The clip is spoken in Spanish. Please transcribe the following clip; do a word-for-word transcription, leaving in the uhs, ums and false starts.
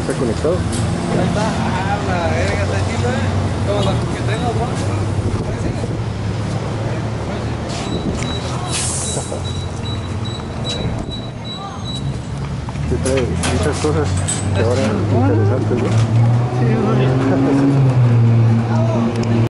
está conectado. Ahí está, ah, la verga, está chido, eh. Como los que traen los bonos, parece. Sí, trae muchas cosas que ahora interesantes, ¿no? Sí, güey.